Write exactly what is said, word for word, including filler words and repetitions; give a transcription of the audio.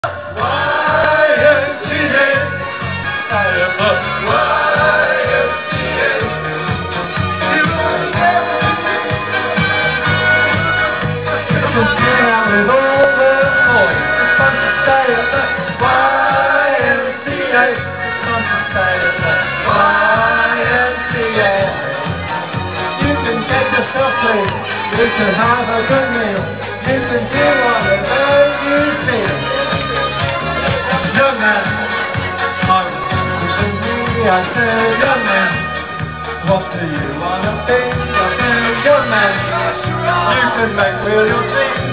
Y M C A, Y M C A. You will never compare with all the boys. It's fun to stay at the Y M C A. It's fun to stay at the Y M C A. You can get yourself clean. You can have a good meal. You can do whatever you feel. Young man, I was pushing me. I said, young man, what do you want to be? I said, young man, you can make real your dreams.